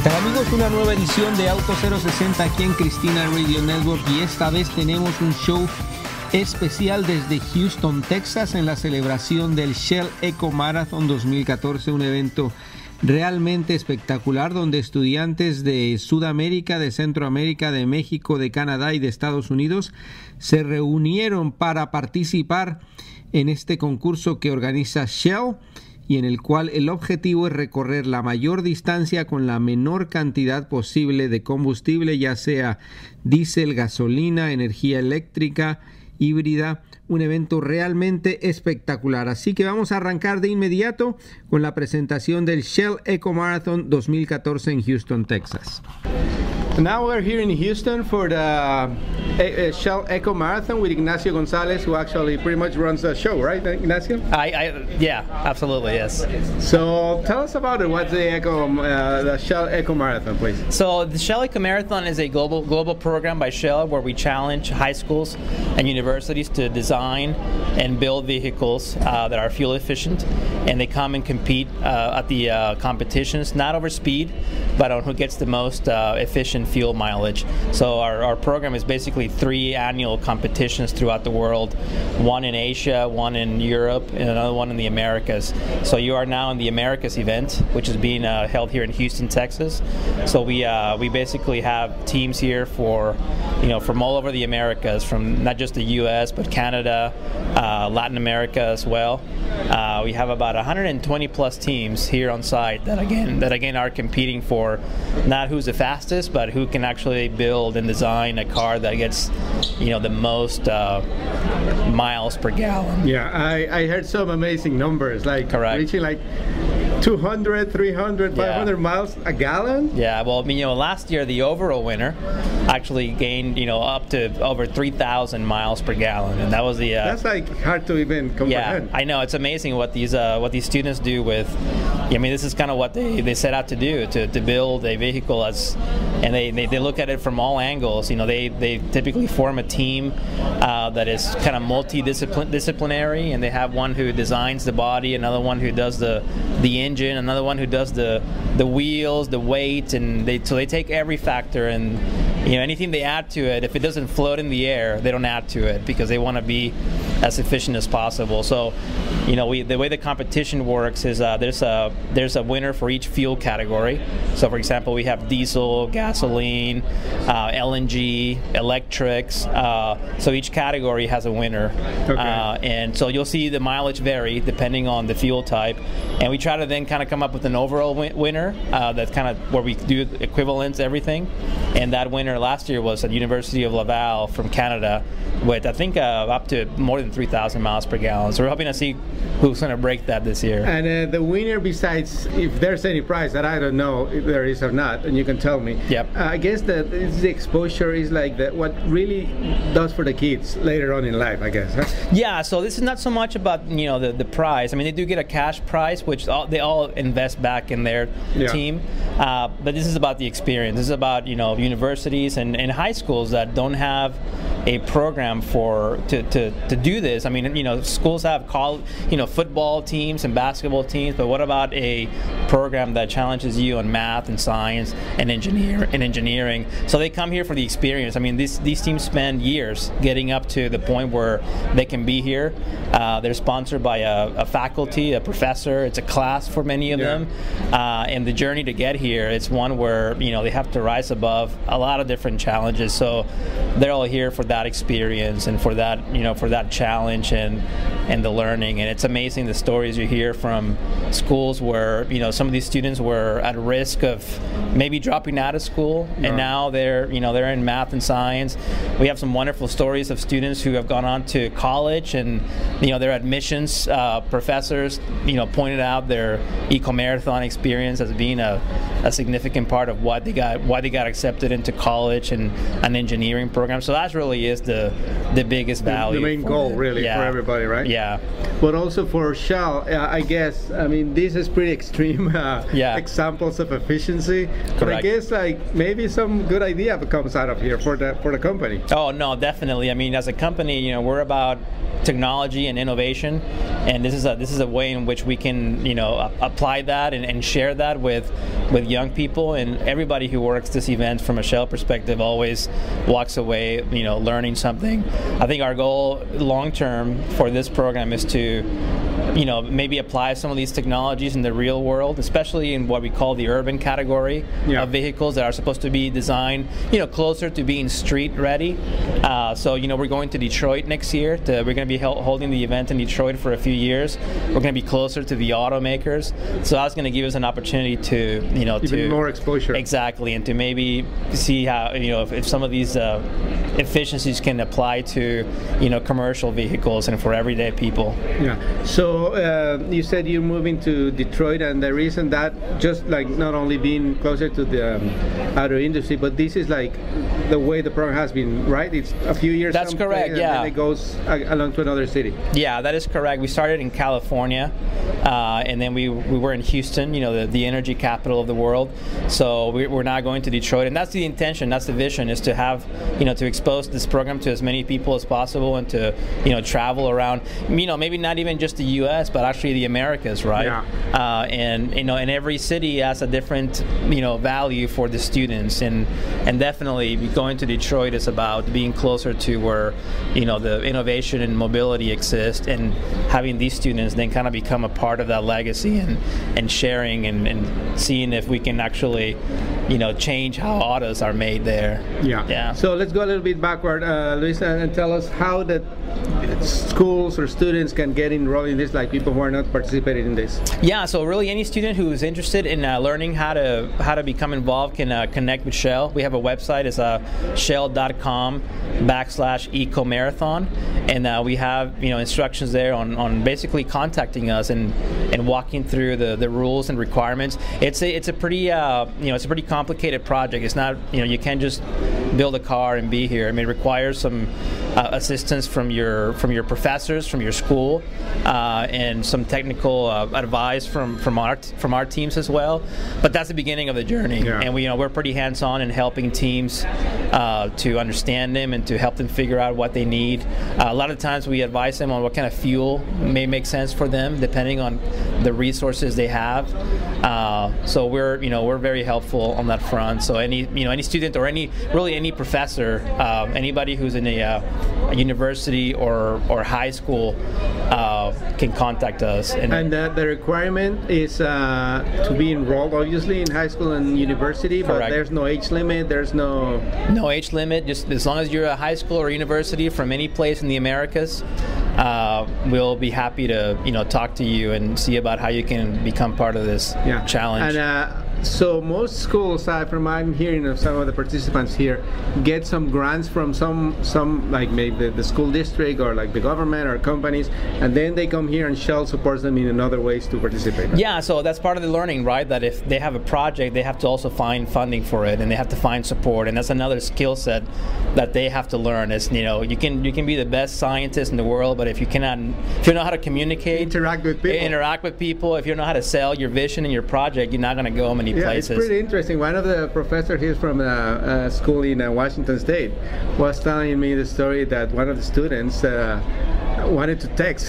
tal, amigos? Una nueva edición de Auto 060 aquí en Cristina Radio Network, y esta vez tenemos un show especial desde Houston, Texas, en la celebración del Shell Eco Marathon 2014, un evento realmente espectacular donde estudiantes de Sudamérica, de Centroamérica, de México, de Canadá y de Estados Unidos se reunieron para participar en este concurso que organiza Shell, y en el cual el objetivo es recorrer la mayor distancia con la menor cantidad posible de combustible, ya sea diésel, gasolina, energía eléctrica, híbrida. Un evento realmente espectacular. Así que vamos a arrancar de inmediato con la presentación del Shell Eco Marathon 2014 en Houston, Texas. Now we're here in Houston for the Shell Eco Marathon with Ignacio Gonzalez, who actually pretty much runs the show, right, Ignacio? Yeah, absolutely, yes. So tell us about it. What's the Shell Eco Marathon, please? So the Shell Eco Marathon is a global program by Shell where we challenge high schools and universities to design and build vehicles that are fuel efficient, and they come and compete at the competitions, not over speed, but on who gets the most efficient fuel mileage. So our program is basically 3 annual competitions throughout the world, one in Asia, one in Europe, and another one in the Americas. So you are now in the Americas event, which is being held here in Houston, Texas. So we basically have teams here from all over the Americas, from not just the U.S. but Canada, Latin America as well. We have about 120 plus teams here on site that again are competing for not who's the fastest, but who can actually build and design a car that gets the most miles per gallon. Yeah, I heard some amazing numbers, like correct, reaching like 200, 300, 500 miles a gallon. Yeah, well, last year the overall winner actually gained up to over 3,000 miles per gallon, and that was the that's like hard to even comprehend. Yeah, I know, it's amazing what these students do with. This is kind of what they set out to do, to build a vehicle and they look at it from all angles. They typically form a team that is kind of multidisciplinary, and they have one who designs the body, another one who does the engine, another one who does the wheels, the weight, and they take every factor, and anything they add to it, if it doesn't float in the air, they don't add to it because they want to be as efficient as possible. So the way the competition works is there's a winner for each fuel category. So for example, we have diesel, gasoline, LNG, electrics. So each category has a winner. Okay. And so you'll see the mileage vary depending on the fuel type, and we try to then kind of come up with an overall winner that's kind of where we do equivalence everything. And that winner last year was at University of Laval from Canada, with I think up to more than 3,000 miles per gallon. So we're hoping to see who's going to break that this year. And the winner, besides, if there's any prize that I don't know if there is or not, and you can tell me. Yep. I guess that the exposure is like what really does for the kids later on in life, I guess. Huh? Yeah. So this is not so much about the prize. They do get a cash prize, which they all invest back in their team. But this is about the experience. This is about universities and high schools that don't have a program to do this. Schools have football teams and basketball teams, but what about a program that challenges you on math and science and engineering? So they come here for the experience. These teams spend years getting up to the point where they can be here. They're sponsored by a faculty, a professor. It's a class for many of them, and the journey to get here, it's one where they have to rise above a lot of different challenges. So they're all here for that experience and for that for that challenge and the learning. And it's amazing the stories you hear from schools where some of these students were at risk of maybe dropping out of school, and now they're in math and science. We have some wonderful stories of students who have gone on to college, and their admissions professors pointed out their Eco Marathon experience as being a significant part of why they got accepted into college and an engineering program. So that really is the biggest value. The main goal, really, for everybody, right? Yeah. But also for Shell, I guess. This is pretty extreme examples of efficiency. Correct. But I guess maybe some good idea comes out of here for the company. Oh no, definitely. As a company, we're about technology and innovation, and this is a way in which we can apply that and share that with with young people, and everybody who works this event from a Shell perspective always walks away, learning something. I think our goal long term for this program is to maybe apply some of these technologies in the real world, especially in what we call the urban category of vehicles that are supposed to be designed, closer to being street ready. So we're going to Detroit next year. We're going to be holding the event in Detroit for a few years. We're going to be closer to the automakers. So that's going to give us an opportunity to, even more exposure. Exactly, and to maybe see how, if some of these efficiencies can apply to, commercial vehicles and for everyday people. Yeah. So you said you're moving to Detroit, and the reason that just like not only being closer to the auto industry, but this is like the way the program has been, right? It's a few years. That's correct. Yeah. And then it goes along to another city. Yeah, that is correct. We started in California, and then we were in Houston, the energy capital of the world. So we're now going to Detroit, and that's the intention. That's the vision, is to have, to expose this program to as many people as possible, and to, travel around. Maybe not even just the U.S., but actually the Americas, right? Yeah. And every city has a different value for the students, and definitely going to Detroit is about being closer to where the innovation and mobility exist, and having these students then kind of become a part of that legacy, and sharing and seeing if we can actually change how autos are made there. Yeah. So let's go a little bit backward, Luisa, and tell us how the schools or students can get enrolled in this, like people who are not participating in this. Yeah, so really any student who is interested in learning how to become involved can connect with Shell. We have a website, it's shell.com/ecomarathon, and we have instructions there on basically contacting us and walking through the rules and requirements. It's a pretty it's a pretty complicated project. It's not you can't just build a car and be here. I mean, it requires some assistance from your professors, from your school, and some technical advice from our teams as well. But that's the beginning of the journey, and we're pretty hands-on in helping teams to understand them and to help them figure out what they need. A lot of times we advise them on what kind of fuel may make sense for them, depending on the resources they have. So we're very helpful on that front. So any student or any professor, anybody who's in a university or high school can contact us. And the requirement is to be enrolled, obviously, in high school and university. Correct. But there's no age limit. There's no age limit. Just as long as you're a high school or university from any place in the Americas, we'll be happy to talk to you and see about how you can become part of this challenge. And so most schools, from I'm hearing of some of the participants here, get some grants from some like maybe the school district or like the government or companies, and then they come here and Shell supports them in other ways to participate. Yeah, so that's part of the learning, right? That if they have a project, they have to also find funding for it, and they have to find support, and that's another skill set that they have to learn. Is you can be the best scientist in the world, but if you don't know how to communicate, interact with people, if you don't know how to sell your vision and your project, you're not going to go many places. It's pretty interesting. One of the professors here from a school in Washington State was telling me the story that one of the students wanted to text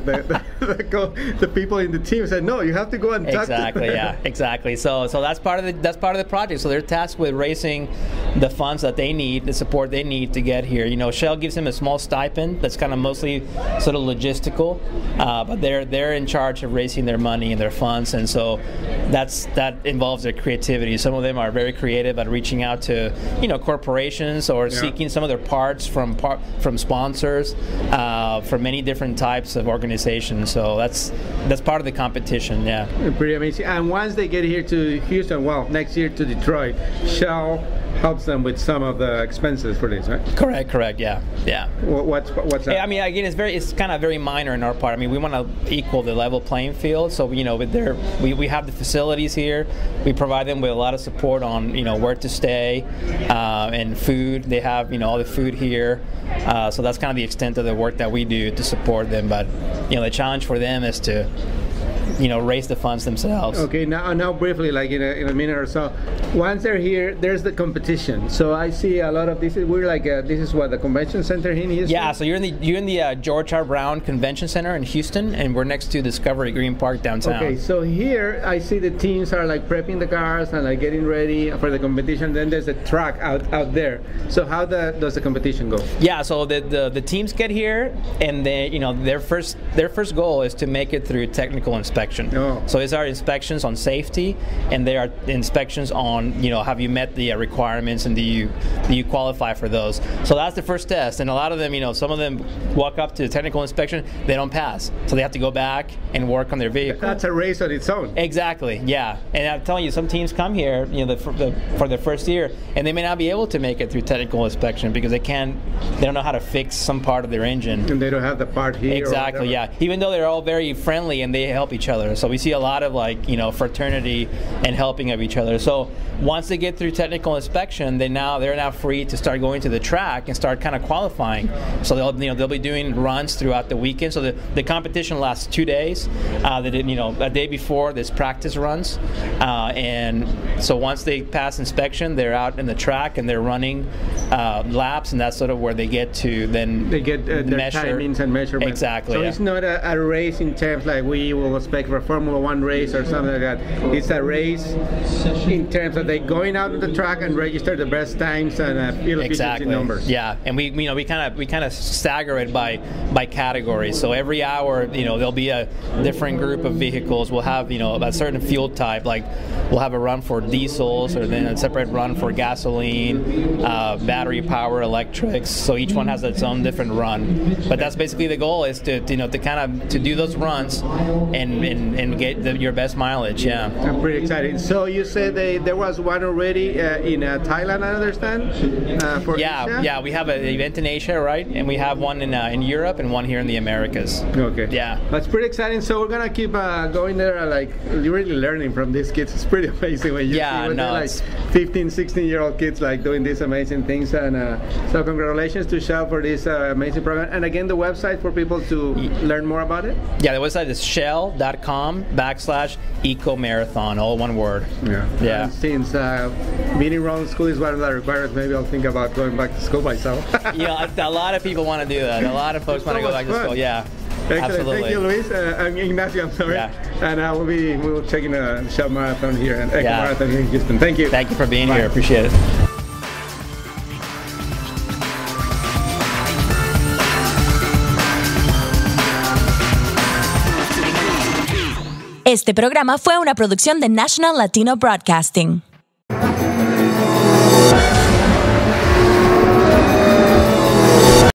the people in the team, said, no, you have to go and talk to them. Exactly. So that's part of the project. So they're tasked with raising the funds that they need, the support they need to get here. Shell gives them a small stipend that's kind of mostly sort of logistical, but they're in charge of raising their money and their funds, and so that involves their creativity. Some of them are very creative at reaching out to corporations or seeking some of their parts from sponsors, from many different types of organizations. So that's part of the competition. Yeah, pretty amazing. And once they get here to Houston, next year to Detroit, Shell helps them with some of the expenses for this, right? Correct. Yeah. What's that? I mean, again, it's kind of very minor in our part. I mean, we want to equal the level playing field. So we have the facilities here. We provide them with a lot of support on where to stay and food. They have all the food here. So that's kind of the extent of the work that we do to support them. But the challenge for them is to raise the funds themselves. Okay, now briefly, like in a minute or so, once they're here, there's the competition. So I see a lot of this. We're like this is what the convention center here in Houston. Yeah, so you're in the George R. Brown Convention Center in Houston, and we're next to Discovery Green Park downtown. Okay, so here I see the teams are like prepping the cars and like getting ready for the competition. Then there's a track out there. So how does the competition go? Yeah, so the teams get here, and they their first goal is to make it through technical inspection. Oh. So it's our inspections on safety, and they are inspections on have you met the requirements, and do you qualify for those? So that's the first test, and a lot of them some of them walk up to the technical inspection, they don't pass, so they have to go back and work on their vehicle. That's a race on its own. Exactly, yeah. And I'm telling you, some teams come here for their first year, and they may not be able to make it through technical inspection because they don't know how to fix some part of their engine. And they don't have the part here. Exactly, yeah. Even though they're all very friendly and they help each other. So we see a lot of fraternity and helping of each other. So once they get through technical inspection, they're now free to start going to the track and start kind of qualifying. So they'll be doing runs throughout the weekend. So the competition lasts 2 days. A day before there's practice runs, and so once they pass inspection, they're out in the track and they're running laps, and that's sort of where they get to then they get their timings and measurements. Exactly. So yeah. It's not a race in terms like we will expect for a Formula One race or something like that. It's a race in terms of they going out on the track and register the best times and fuel efficiency numbers. Yeah, and we kind of stagger it by categories. So every hour, there'll be a different group of vehicles. We'll have a certain fuel type. Like we'll have a run for diesels, or then a separate run for gasoline, battery power, electrics. So each one has its own different run. But that's basically the goal, is to do those runs and get your best mileage. Yeah. I'm pretty excited. So you said there was one already in Thailand, I understand. For Asia? Yeah. We have an event in Asia, right? And we have one in Europe and one here in the Americas. Okay. Yeah. That's pretty exciting. So we're gonna keep going there. Like you're really learning from these kids. It's pretty amazing when you see when they're like 15, 16-year-old kids like doing these amazing things. And so congratulations to Shell for this amazing program. And again, the website for people to learn more about it. Yeah, the website is shell.com/ecomarathon, all one word. Yeah. And since being enrolled in school is one of the requirements, maybe I'll think about going back to school myself. A lot of people want to do that. A lot of folks want to go back to school. Yeah. Excellent. Absolutely. Thank you, Luis. I'm Ignacio. I'm sorry. Yeah. And we'll check in the Shell Marathon here and Eco Marathon here in Houston. Thank you. Thank you for being here. Appreciate it. Este programa fue una producción de National Latino Broadcasting.